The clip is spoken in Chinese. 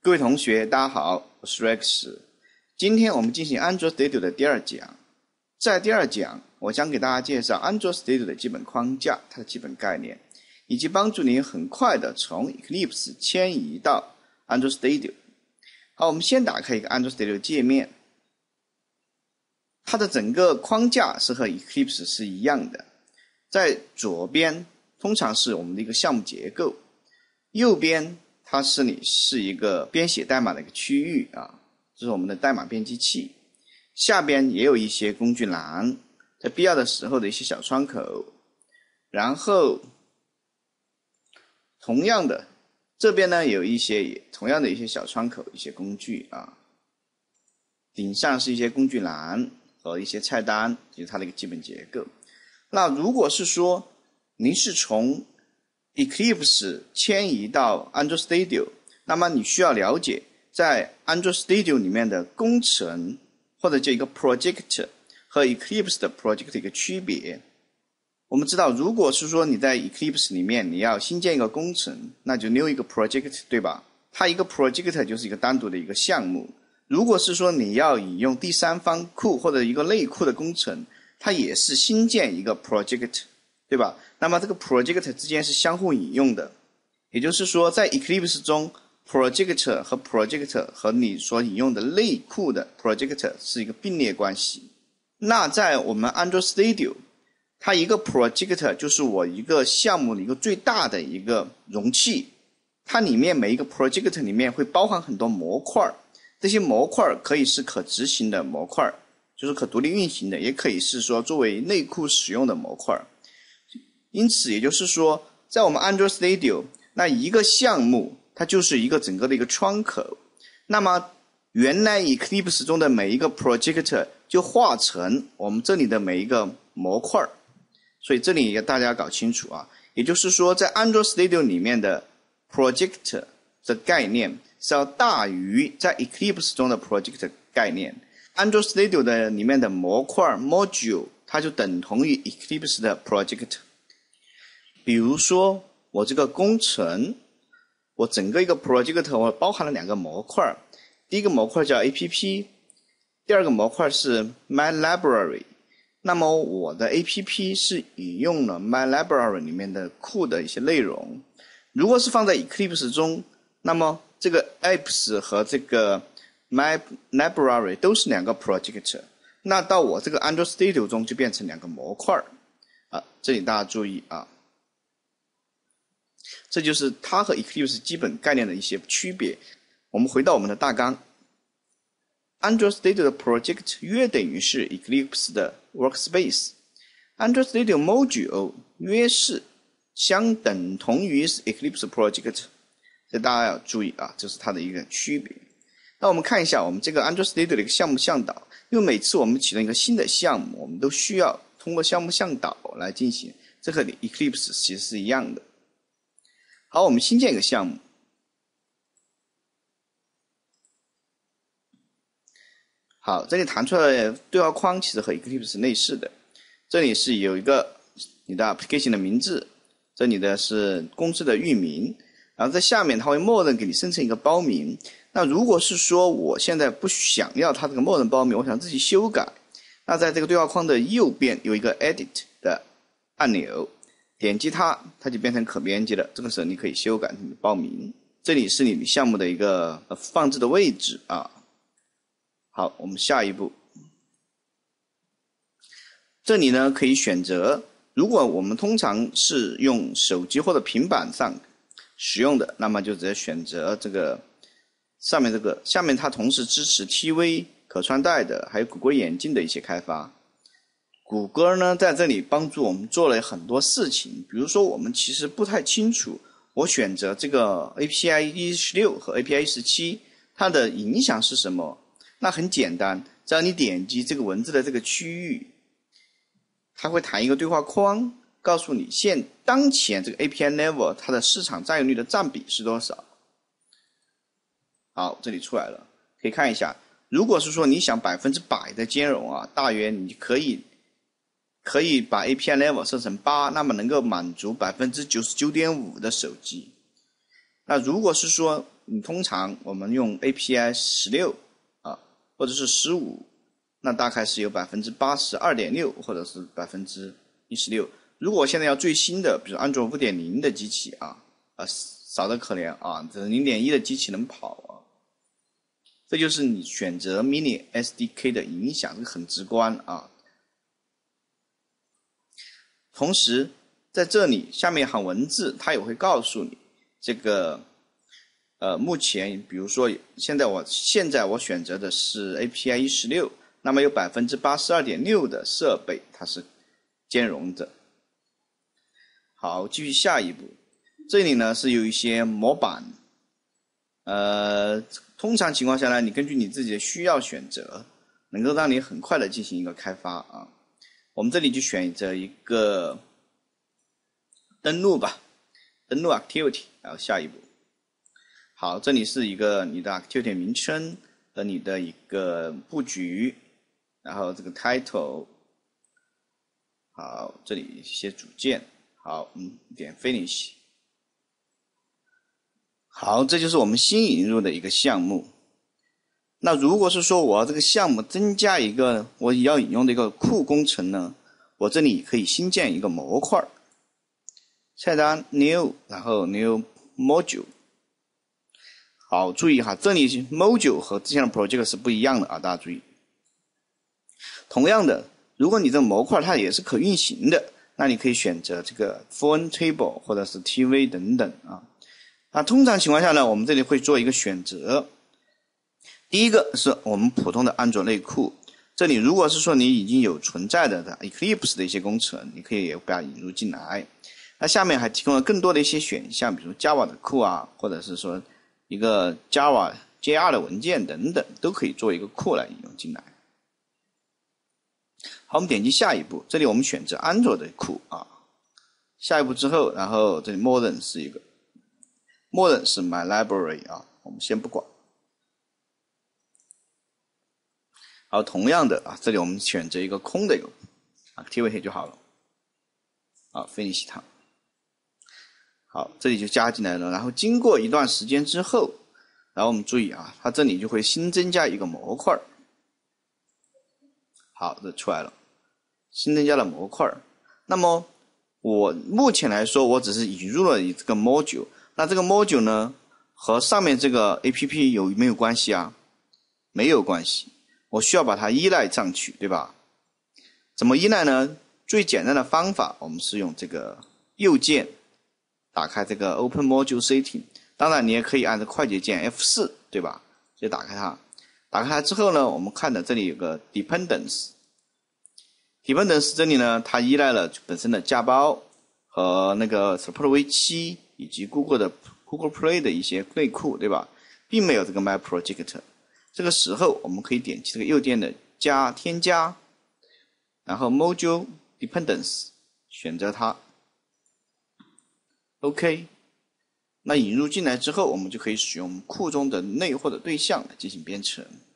各位同学，大家好，我是 Rex。今天我们进行 Android Studio 的第二讲。在第二讲，我将给大家介绍 Android Studio 的基本框架、它的基本概念，以及帮助你很快的从 Eclipse 迁移到 Android Studio。好，我们先打开一个 Android Studio 界面，它的整个框架是和 Eclipse 是一样的。在左边通常是我们的一个项目结构，右边它是一个编写代码的一个区域啊，这是我们的代码编辑器。下边也有一些工具栏，在必要的时候的一些小窗口。然后同样的，这边呢有同样的一些小窗口，一些工具啊。顶上是一些工具栏和一些菜单，这是它的一个基本结构。那如果是说您是从 Eclipse 迁移到 Android Studio， 那么你需要了解在 Android Studio 里面的工程或者叫一个 project 和 Eclipse 的 project 的一个区别。我们知道，如果是说你在 Eclipse 里面你要新建一个工程，那就 new 一个 project， 对吧？它一个 project 就是一个单独的一个项目。如果是说你要引用第三方库或者一个类库的工程，它也是新建一个 project， 对吧？那么这个 project 之间是相互引用的，也就是说在 Eclipse 中 project 和你所引用的类库的 project 是一个并列关系。那在我们 Android Studio， 它一个 project 就是我一个项目的一个最大的一个容器，它里面每一个 project 里面会包含很多模块，这些模块可以是可执行的模块，就是可独立运行的，也可以是说作为内库使用的模块。因此也就是说，在我们 Android Studio， 那一个项目它就是一个整个的一个窗口，那么原来 Eclipse 中的每一个 project 就化成我们这里的每一个模块，所以这里也大家搞清楚啊。也就是说，在 Android Studio 里面的 project 的概念是要大于在 Eclipse 中的 project 概念。Android Studio 的里面的模块 module 它就等同于 Eclipse 的 project。比如说我这个工程，我整个一个 project 我包含了两个模块，第一个模块叫 APP， 第二个模块是 MyLibrary。 那么我的 APP 是引用了 MyLibrary 里面的库的一些内容。如果是放在 Eclipse 中，那么这个 apps 和这个 MyLibrary 都是两个 project， 那到我这个 Android Studio 中就变成两个模块啊，这里大家注意啊。这就是它和 Eclipse 基本概念的一些区别。我们回到我们的大纲， Android Studio 的 project 约等于是 Eclipse 的 workspace， Android Studio module 约是相等同于 Eclipse project， 这大家要注意啊，这是它的一个区别。那我们看一下我们这个 Android Studio 的一个项目向导，因为每次我们启动一个新的项目，我们都需要通过项目向导来进行，这和 Eclipse 其实是一样的。好，我们新建一个项目。好，这里弹出来的对话框其实和 Eclipse 是类似的。这里是有一个你的 application 的名字，这里的是公司的域名，然后在下面它会默认给你生成一个包名。那如果是说我现在不想要它这个默认包名，我想自己修改，那在这个对话框的右边有一个 edit 的按钮，点击它就变成可编辑了，这个时候你可以修改你的包名。这里是你项目的一个放置的位置啊。好，我们下一步，这里呢可以选择，如果我们通常是用手机或者平板上使用的，那么就直接选择这个上面这个，下面它同时支持 TV 可穿戴的，还有谷歌眼镜的一些开发。谷歌呢在这里帮助我们做了很多事情，比如说我们其实不太清楚，我选择这个 API 16和 API 17它的影响是什么。那很简单，只要你点击这个文字的这个区域，它会弹一个对话框，告诉你当前这个 API level 它的市场占有率的占比是多少。好，这里出来了，可以看一下。如果是说你想100%的兼容啊，大约你可以把 API level 设成8，那么能够满足 99.5% 的手机。 那如果是说你通常我们用 API 16啊，或者是15，那大概是有 82.6% 或者是 16%。如果现在要最新的，比如安卓 5.0 的机器啊，少得可怜啊，这 0.1 的机器能跑啊。这就是你选择 Mini SDK 的影响，这个很直观啊。同时在这里下面一行文字，它也会告诉你这个目前比如说现在我选择的是 API 16，那么有 82.6% 的设备它是兼容的。好，继续下一步，这里呢是有一些模板，通常情况下呢，你根据你自己的需要选择，能够让你很快的进行一个开发啊。我们这里就选择一个登录吧，登录 activity， 然后下一步。好，这里是一个你的 activity 名称和你的一个布局，然后这个 title， 好，这里一些组件，好，点 finish。好，这就是我们新引入的一个项目。那如果是说我要这个项目增加一个我要引用的一个库工程呢，我这里可以新建一个模块，菜单 new， 然后 new module。好，注意哈，这里 module 和之前的 project 是不一样的啊，大家注意。同样的，如果你这个模块它也是可运行的，那你可以选择这个 phone table 或者是 TV 等等啊。那通常情况下呢，我们这里会做一个选择。第一个是我们普通的安卓内库，这里如果是说你已经有存在的 Eclipse 的一些工程，你可以也把它引入进来。那下面还提供了更多的一些选项，比如 Java 的库啊，或者是说一个 Java JR 的文件等等，都可以做一个库来引用进来。好，我们点击下一步，这里我们选择安卓的库啊。下一步之后，然后这里 Modern 是一个 Modern 是 My Library 啊，我们先不管。好，同样的啊，这里我们选择一个空的一个 activity 就好了。好 ，finish 它。好，这里就加进来了。然后经过一段时间之后，然后我们注意啊，它这里就会新增加一个模块。好，这出来了，新增加了模块。那么我目前来说，我只是引入了这个 module。那这个 module 呢，和上面这个 APP 有没有关系啊？没有关系，我需要把它依赖上去，对吧？怎么依赖呢？最简单的方法，我们是用这个右键打开这个 Open Module Setting， 当然你也可以按照快捷键 F4， 对吧？就打开它。打开它之后呢，我们看到这里有个 Dependence。Dependence 这里呢，它依赖了本身的家包和那个 Support V7 以及 Google Play 的一些内库，对吧？并没有这个 My Project。这个时候我们可以点击这个右键的添加，然后 Module Dependence 选择它 OK。 那引入进来之后，我们就可以使用库中的内或者对象来进行编程。